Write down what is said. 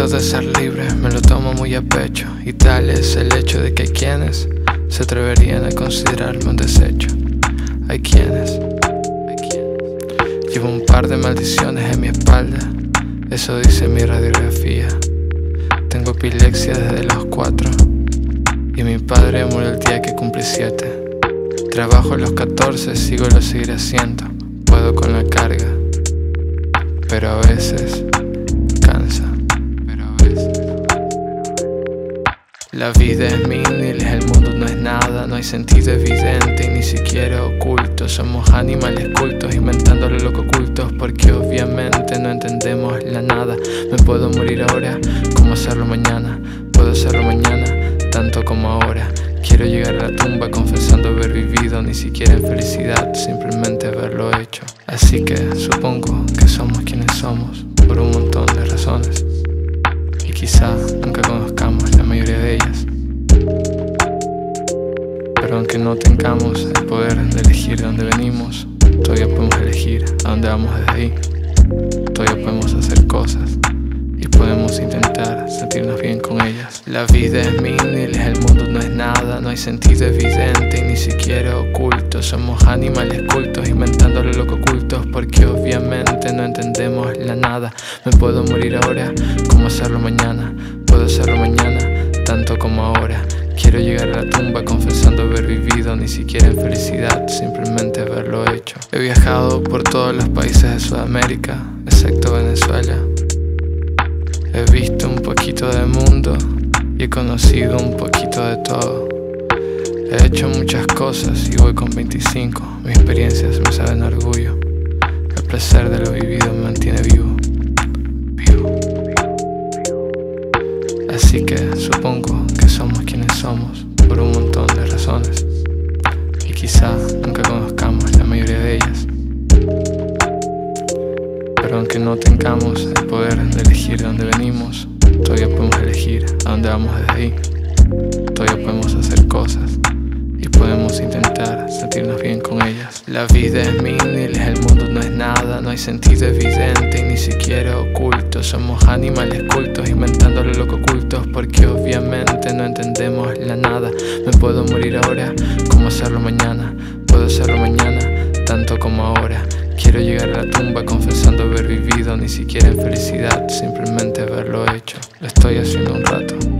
de ser libre me lo tomo muy a pecho, y tal es el hecho de que hay quienes se atreverían a considerarme un desecho. Hay quienes llevo un par de maldiciones en mi espalda, eso dice mi radiografía. Tengo epilepsia desde los 4 y mi padre murió el día que cumplí 7. Trabajo a los 14, sigo y lo seguiré haciendo. Puedo con la carga, pero a veces cansa. La vida es mínil, el mundo no es nada, no hay sentido evidente y ni siquiera oculto. Somos animales cultos, inventándole lo que ocultos, porque obviamente no entendemos la nada. Me puedo morir ahora, como hacerlo mañana. Puedo hacerlo mañana, tanto como ahora. Quiero llegar a la tumba confesando haber vivido, ni siquiera en felicidad, simplemente haberlo hecho. Así que supongo que somos quienes somos, por un montón de razones, y quizá nunca conozcamos la mayoría de ellas. Pero aunque no tengamos el poder de elegir de dónde venimos, todavía podemos elegir a dónde vamos desde ahí. Todavía podemos hacer cosas y podemos intentar sentirnos bien con ellas. La vida es mínil, el mundo no es nada, no hay sentido evidente y ni siquiera oculto. Somos animales cultos, inventándole lo que ocultos, porque obviamente no entendemos la nada. Me puedo morir ahora, como hacerlo mañana. Puedo hacerlo mañana, tanto como ahora. Quiero llegar a la tumba confesando haber vivido, ni siquiera en felicidad, simplemente haberlo hecho. He viajado por todos los países de Sudamérica, excepto Venezuela. He visto un poquito del mundo y he conocido un poquito de todo. He hecho muchas cosas y voy con 25. Mis experiencias me saben a orgullo. El placer de lo vivido me mantiene vivo. Así que supongo que somos quienes somos, por un montón de razones, y quizá nunca conozcamos la mayoría de ellas. Pero aunque no tengamos el poder de elegir de dónde venimos, todavía podemos elegir a dónde vamos desde ahí. Todavía podemos hacer cosas y podemos intentar sentirnos bien con ellas. La vida es mínil, el mundo no es nada, no hay sentido evidente y ni siquiera oculto. Somos animales cultos, inventándole lo que ocultos, porque obviamente no entendemos la nada. Me puedo morir ahora, como hacerlo mañana. Puedo hacerlo mañana, tanto como ahora. Quiero llegar a la tumba confesando haber vivido, ni siquiera en felicidad, simplemente haberlo hecho. Lo estoy haciendo un rato.